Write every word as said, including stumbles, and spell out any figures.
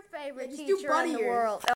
your favorite Yeah, just do teacher in the buddy ears. world?